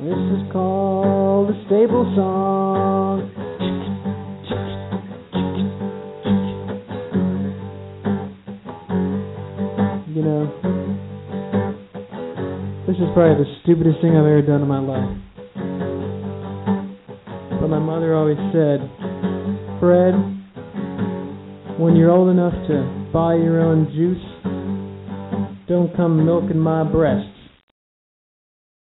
This is called a stable song. You know, this is probably the stupidest thing I've ever done in my life. But my mother always said, Fred, when you're old enough to buy your own juice, don't come milking my breast.